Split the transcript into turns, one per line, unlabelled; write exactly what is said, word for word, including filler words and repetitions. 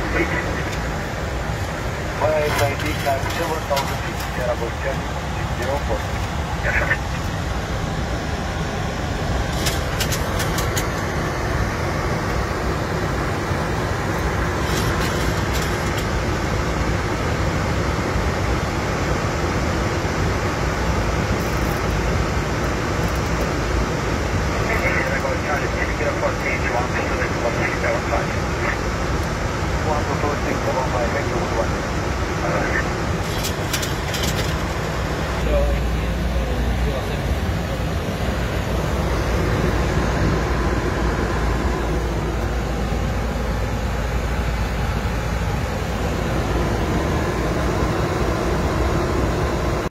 Vai, vai indicar que eu vou estar usando que era você, que eu posso. One, two, three, seven, five, eight, two, one.